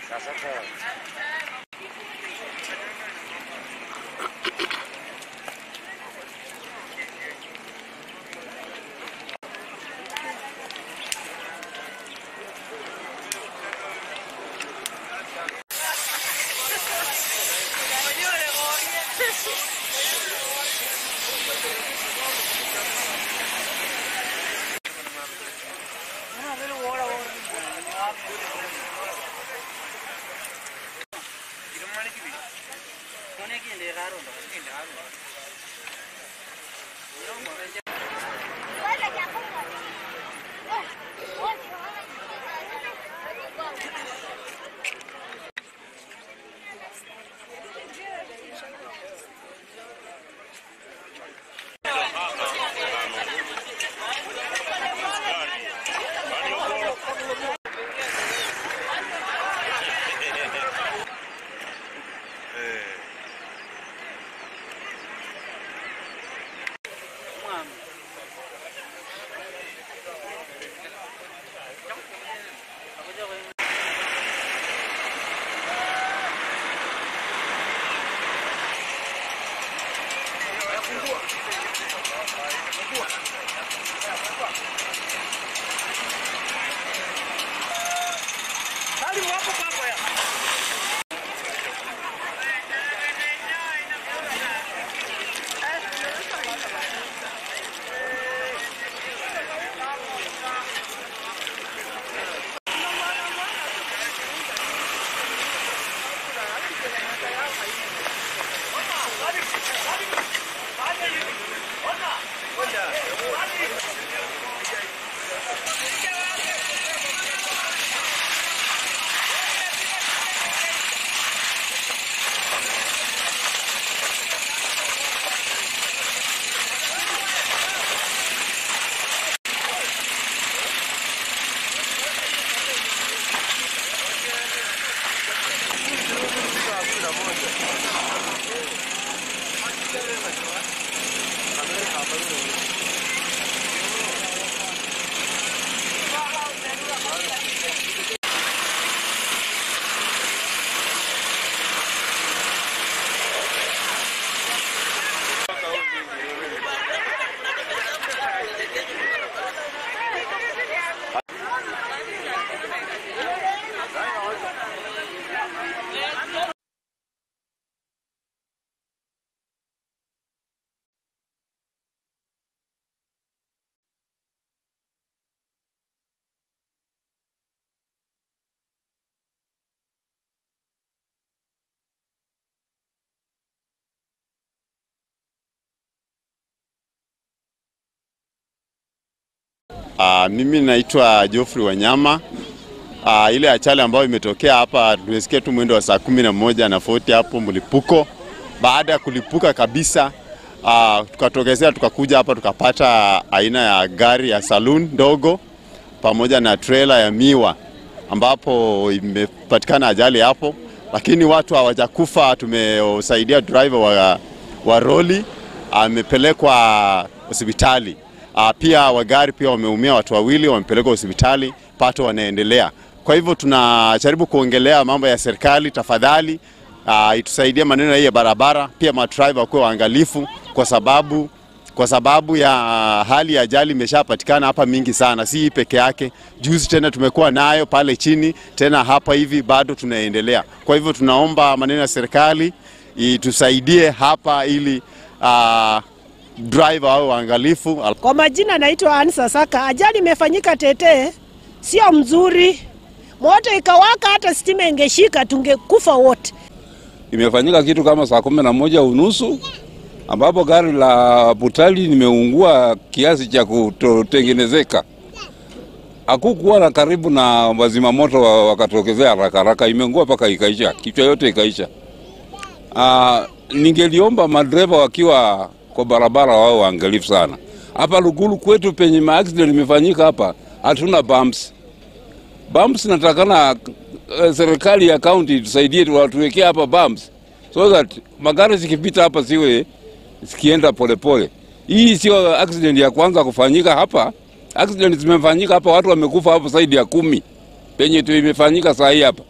Mimi naitwa Geoffrey Wanyama. Ile ajali ambayo imetokea hapa tumesikia tu mwendo wa saa 11:40 hapo mlipuko. Baada ya kulipuka kabisa, tukatokezea tukakuja hapa tukapata aina ya gari ya saloon ndogo pamoja na trailer ya miwa ambapo imepatikana ajali hapo, lakini watu hawajakufa. Tumesaidia driver wa lorry amepelekwa hospitali. Pia wagari pia wameumia, watu wawili wamepelekwa hospitali, pato wanaendelea. Kwa hivyo tunajaribu kuongelea mambo ya serikali, tafadhali itusaidie maneno hii ya barabara, pia madriver wakuwe waangalifu kwa sababu ya hali ya ajali imeshapatikana hapa mingi sana, si hii peke yake. Juzi tena tumekuwa nayo pale chini, tena hapa hivi bado tunaendelea. Kwa hivyo tunaomba maneno ya serikali itusaidie hapa ili driver au waangalifu. Kwa majina naitwa Ansa Saka. Ajali imefanyika Tete, sio mzuri. Moto ikawaka, hata stima ingeshika tungekufa wote. Imefanyika kitu kama saa 11:30 ambapo gari la Butali nimeungua kiasi cha kutotengenezeka. Hakukuwa na karibu na wazima moto wakatokezea haraka, imeungua paka ikaisha, kichwa yote ikaisha. Ningeliomba madereva wakiwa kwa barabara wao waangalifu sana. Hapa Luguli kwetu penye accident imefanyika hapa hatuna bumps. Bumps natakana serikali ya county tusaidie tuwekee hapa bumps so that magari zikipita hapa siwe sikienda polepole. Hii sio accident ya kwanza kufanyika hapa. Accident zimefanyika hapa, watu wamekufa hapo zaidi ya 10 penye tu imefanyika saa hii hapa.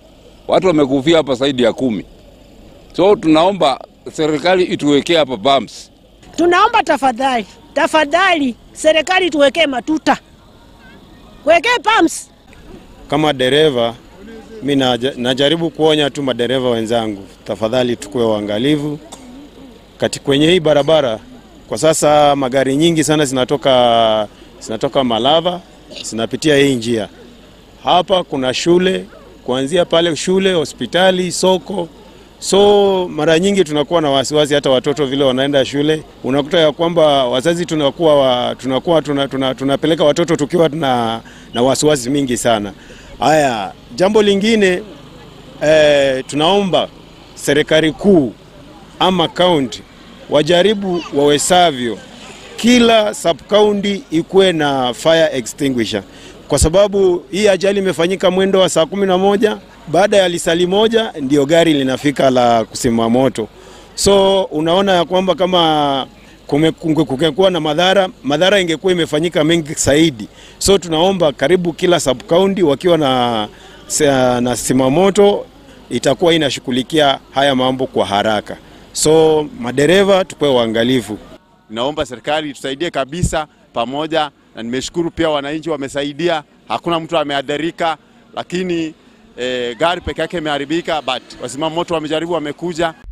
watu wamekufia hapa zaidi ya 10. So tunaomba serikali ituwekee hapa bumps. Tunaomba tafadhali serikali tuwekee matuta, wekee bumps. Kama dereva mimi najaribu kuonya tu madereva wenzangu, tafadhali tukue waangalifu kwenye hii barabara. Kwa sasa magari nyingi sana zinatoka Malava, zinapitia hii njia. Hapa kuna shule, kuanzia pale shule, hospitali, soko. So mara nyingi tunakuwa na wasiwasi, hata watoto vile wanaenda shule. Unakuta ya kwamba wazazi tunapeleka watoto tukiwa na wasiwasi mingi sana. Haya, jambo lingine tunaomba serikali kuu ama county wajaribu wawezavyo kila sub county ikuwe na fire extinguisher, kwa sababu hii ajali imefanyika mwendo wa saa 11, baada ya lisali moja ndio gari linafika la kuzima moto. So unaona ya kwamba kama kungekuwa na madhara ingekuwa imefanyika mengi zaidi. So tunaomba karibu kila sub county wakiwa na simamoto itakuwa inashughulikia haya mambo kwa haraka. So madereva tupewe uangalifu. Naomba serikali tusaidie kabisa pamoja, na nimeshukuru pia wananchi wamesaidia. Hakuna mtu ameadhirika, lakini gari peke yake imeharibika, but wazima moto wamejaribu, wamekuja.